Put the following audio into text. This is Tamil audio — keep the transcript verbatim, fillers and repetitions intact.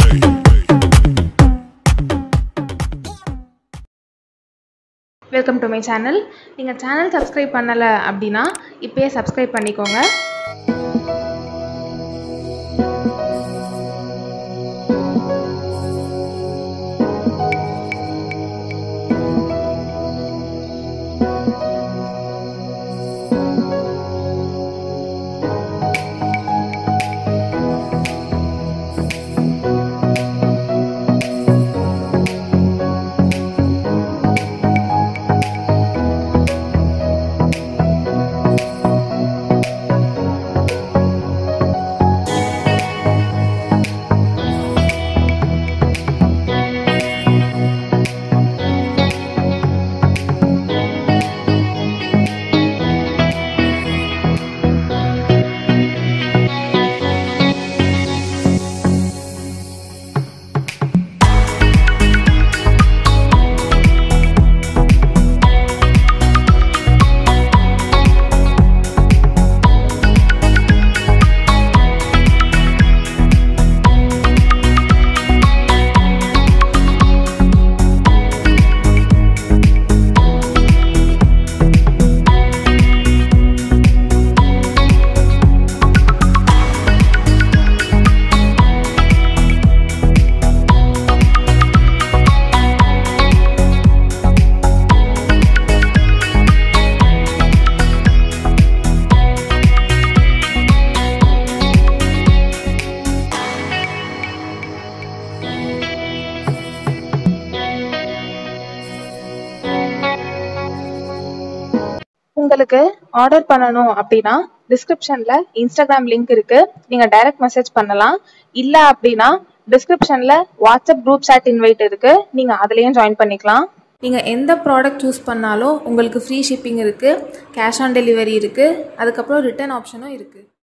Welcome to my channel. நீங்க channel subscribe பண்ணல அப்படினா இப்பவே subscribe பண்ணிக்கோங்க. உங்களுக்கு ஆர்டர் பண்ணனும் அப்படினா descriptionல Instagram லிங்க் இருக்கு. நீங்க டைரக்ட் மெசேஜ் பண்ணலாம். இல்ல அப்படினா descriptionல WhatsApp group chat invite இருக்கு. நீங்க அதுலயும் ஜாயின் பண்ணிக்கலாம். நீங்க எந்த ப்ராடக்ட் சூஸ் பண்ணாலும் உங்களுக்கு ஃப்ரீ ஷிப்பிங் இருக்கு. கேஷ் ஆன் டெலிவரி இருக்கு. அதுக்கு அப்புறம் ரிட்டர்ன் ஆப்ஷனும் இருக்கு.